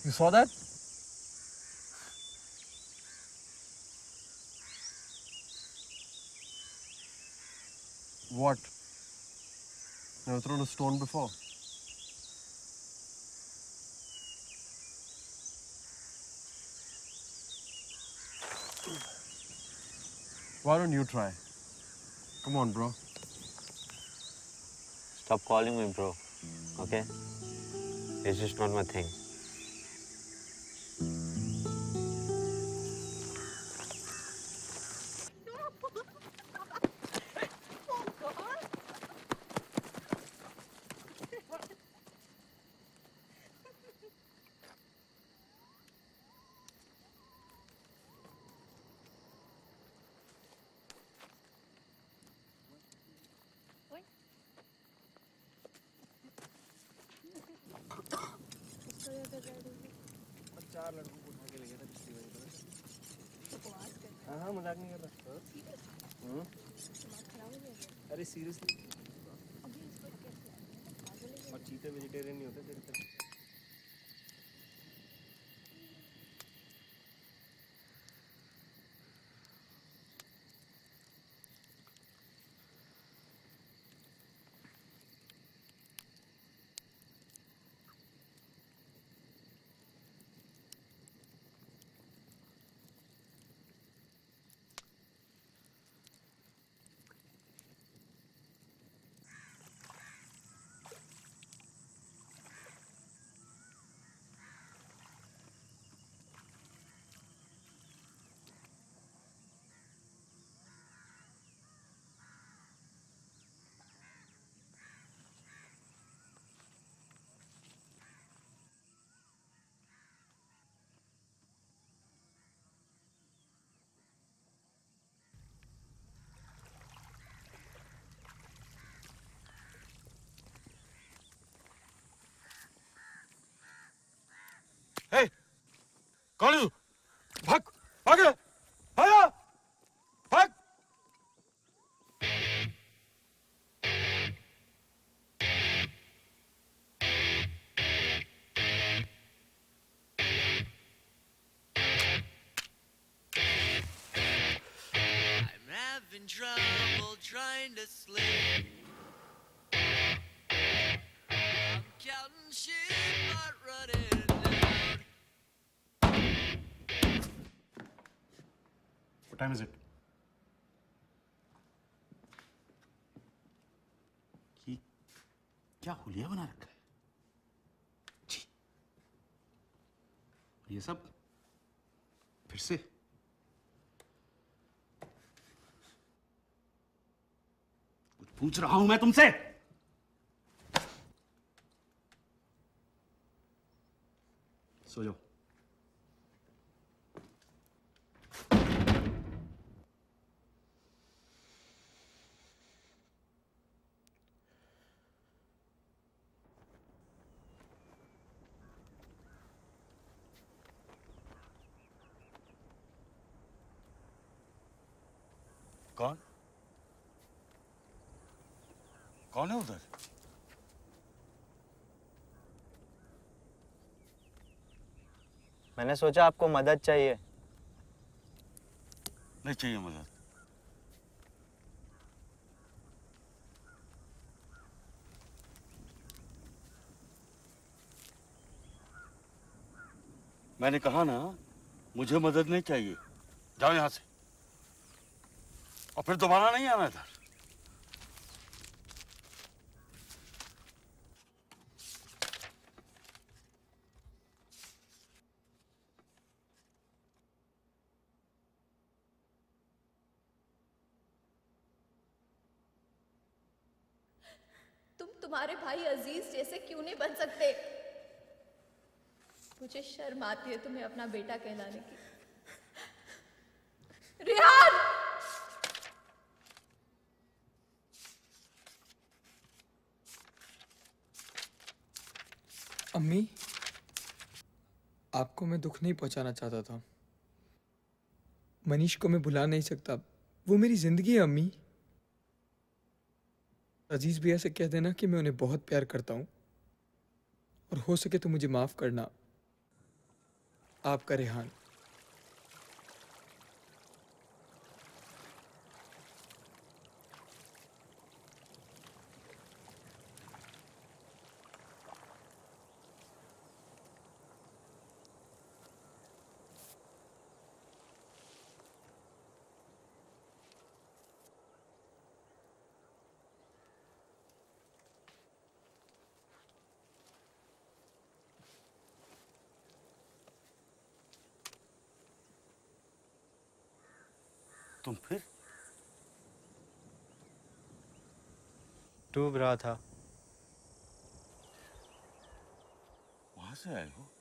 You saw that? What? Never thrown a stone before? Why don't you try? Come on, bro. Stop calling me bro, okay? It's just not my thing. चार लड़कों को उठा के ले गया था पिछली बार हाँ हाँ मजाक नहीं कर रहा अरे सीरियसली और चीते वेजिटेरियन नहीं होते तेरे तरह Hey! कौन है तू? भाग! भाग! भाग! भाग! I'm having trouble trying to sleep. I'm counting sheep, not running. What time is it? ये क्या हुलिया बना रखा है? छी। ये सब फिर से कुछ पूछ रहा हूं मैं तुमसे। सो जाओ। कौन? कौन है उधर? मैंने सोचा आपको मदद चाहिए। नहीं चाहिए मदद। मैंने कहा ना, मुझे मदद नहीं चाहिए। जाओ यहां से और फिर दोबारा नहीं आना इधर। तुम तुम्हारे भाई अजीज जैसे क्यों नहीं बन सकते? मुझे शर्म आती है तुम्हें अपना बेटा कहलाने की। रिहान! अम्मी, आपको मैं दुख नहीं पहुंचाना चाहता था। मनीष को मैं भुला नहीं सकता, वो मेरी जिंदगी है अम्मी। अजीज भैया से कह देना कि मैं उन्हें बहुत प्यार करता हूँ और हो सके तो मुझे माफ करना। आपका रेहान। तुम फिर डूब रहा था। वहां से आए हो?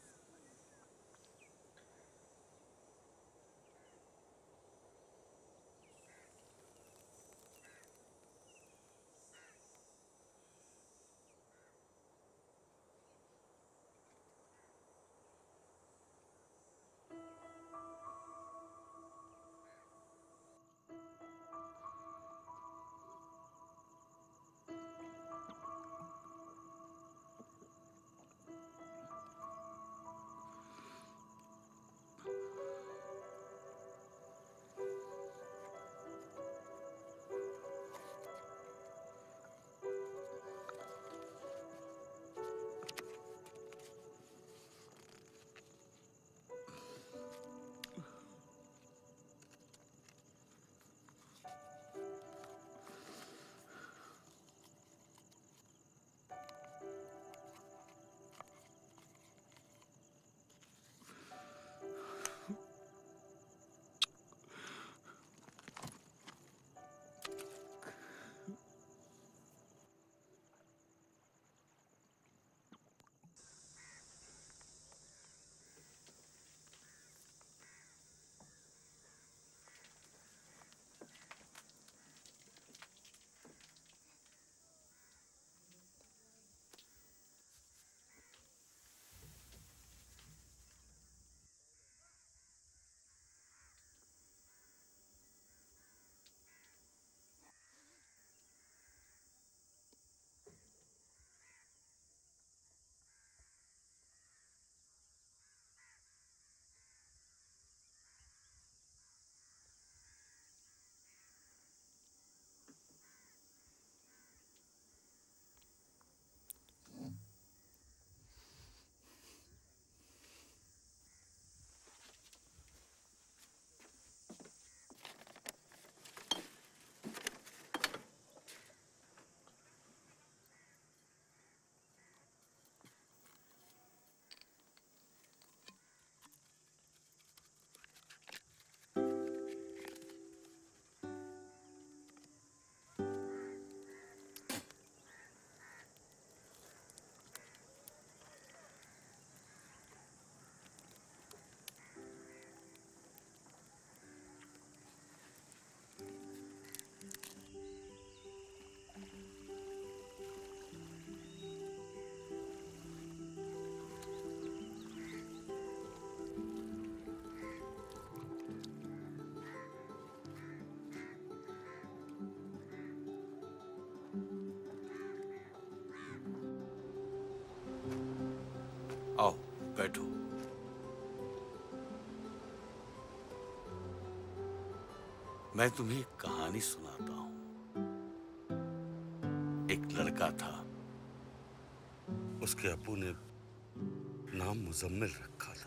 आओ बैठो। मैं तुम्हें एक कहानी सुनाता हूं। एक लड़का था, उसके अब्बू ने नाम मुजम्मिल रखा था।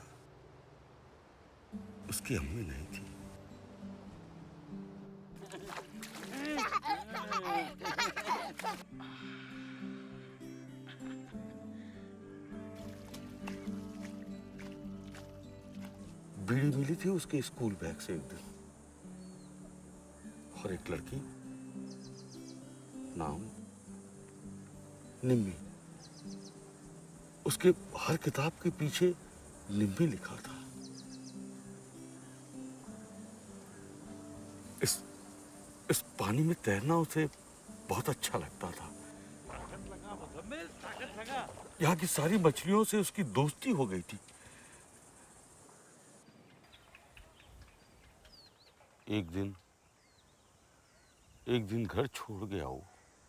उसकी अम्मी नहीं थी। बीड़ी मिली थी उसके स्कूल बैग से एक दिन, और एक लड़की, नाम निम्मी। उसके हर किताब के पीछे निम्मी लिखा था। इस पानी में तैरना उसे बहुत अच्छा लगता था। यहाँ की सारी मछलियों से उसकी दोस्ती हो गई थी। एक दिन घर छोड़ गया वो,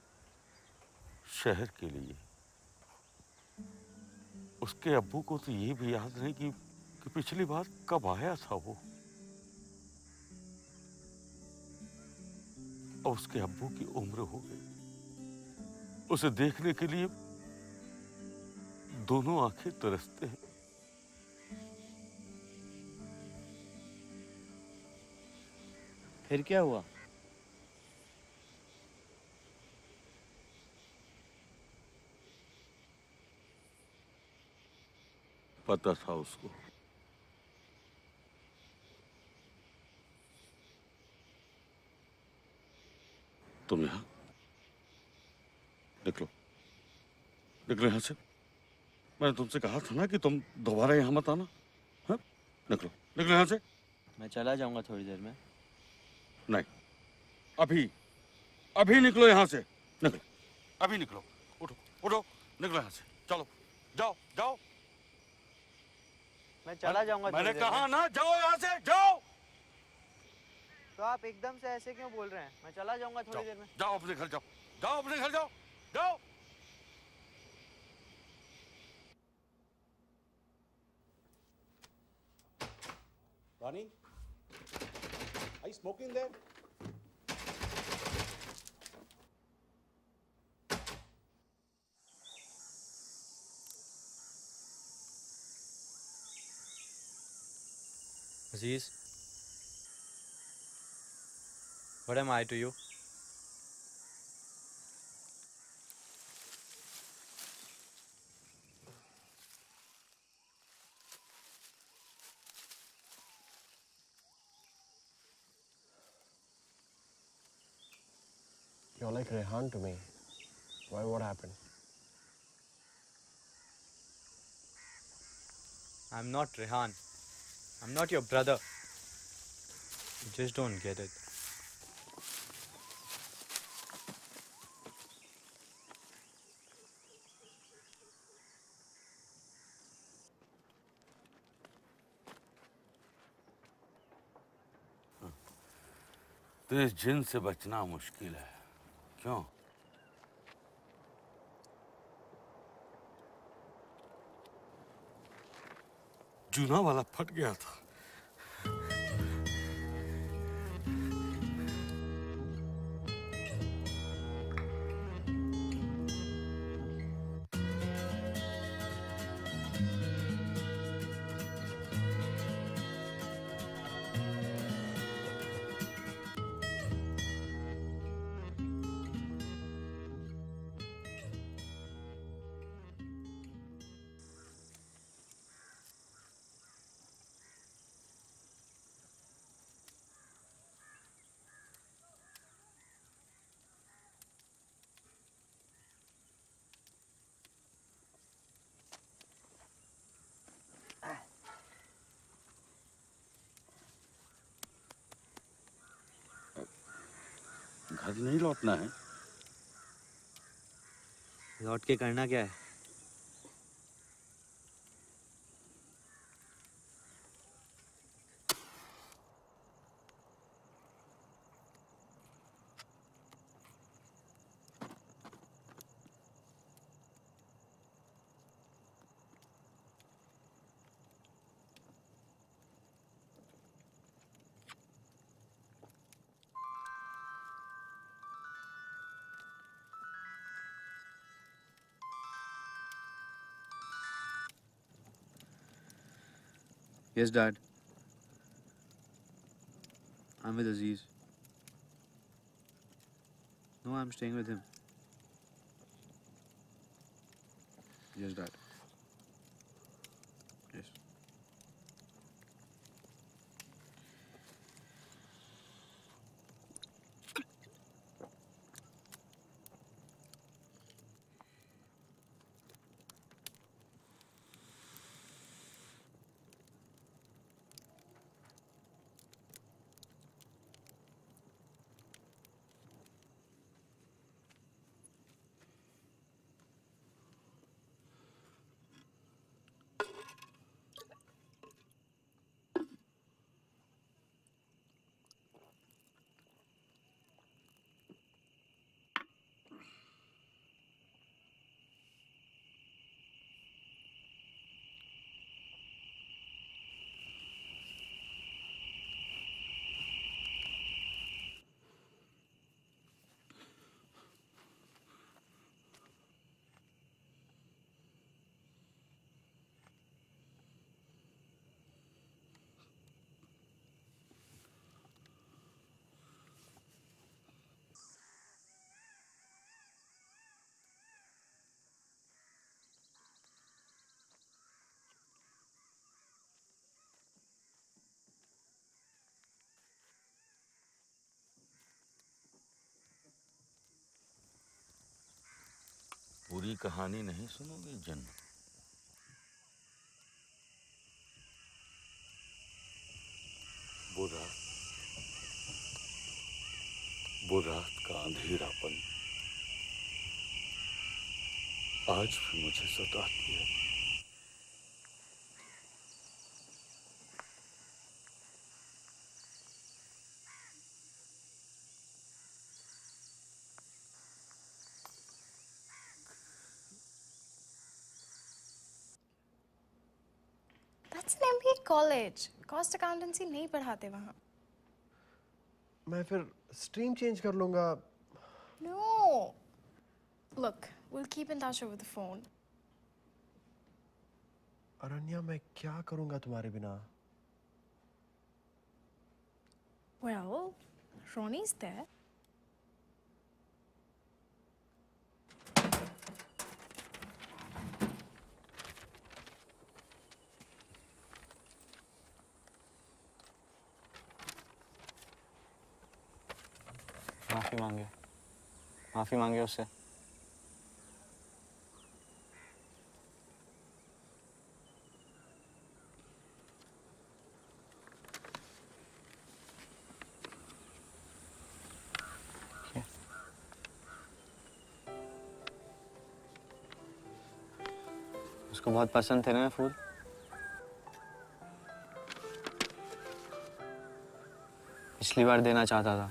शहर के लिए। उसके अब्बू को तो ये भी याद नहीं कि कि पिछली बार कब आया था वो। और उसके अब्बू की उम्र हो गई, उसे देखने के लिए दोनों आंखें तरसते हैं। फिर क्या हुआ? पता था उसको। तुम यहां निकलो, निकलो यहां से। मैंने तुमसे कहा था ना कि तुम दोबारा यहां मत आना। हाँ, निकलो, निकलो यहां से। मैं चला जाऊंगा थोड़ी देर में। नहीं, अभी अभी निकलो यहां से। निकलो, अभी निकलो। उठो, उठो, निकलो यहां से। चलो, जाओ, जाओ। मैं चला जाऊंगा। मैंने कहा ना, जाओ यहां से, जाओ। तो आप एकदम से ऐसे क्यों बोल रहे हैं? मैं चला जाऊंगा थोड़ी देर में। जाओ अपने घर, जाओ, जाओ अपने घर, जाओ, जाओ। Ronnie, are you smoking there? Aziz, what am I to you? You're like Rehan to me. Why? What happened? I'm not Rehan. I'm not your brother. You just don't get it. तो इस जिन से बचना मुश्किल है। क्यों? जूना वाला फट गया था। घर नहीं लौटना है। लौट के करना क्या है? Yes, Dad. I'm with Aziz. No, I'm staying with him. Yes, Dad. Yes. पूरी कहानी नहीं सुनोगे जन? वो रात का अंधेरापन आज भी मुझे सताती है। That's an MBA college. Cost accountancy नहीं पढ़ाते वहाँ. मैं फिर stream change कर लूँगा. No. Look, we'll keep in touch over the phone. अरण्या, मैं क्या करूँगा तुम्हारे बिना? Well, Ronnie's there. माफी मांगे उससे. उसको बहुत पसंद थे ना फूल. पिछली बार देना चाहता था.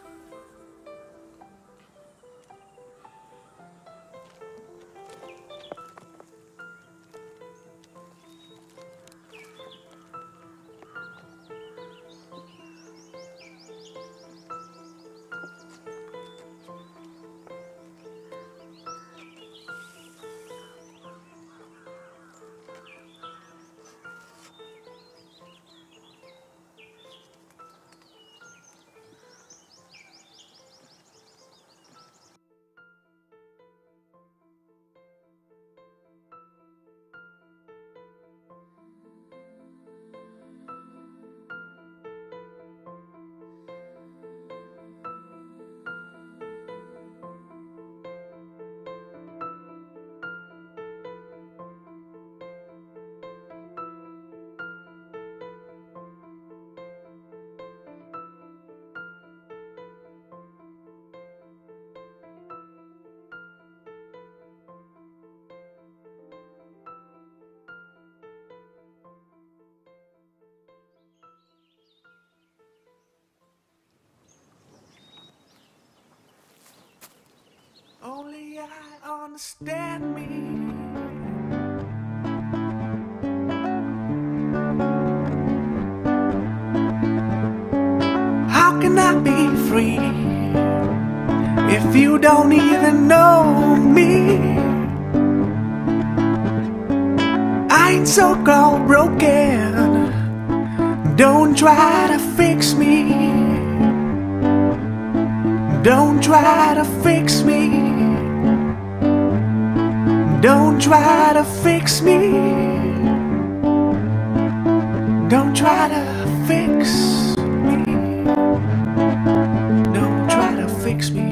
Only I understand me. How can I be free if you don't even know me? I ain't so called broken. Don't try to fix me. Don't try to fix me. Don't try to fix me. Don't try to fix me. Don't try to fix me.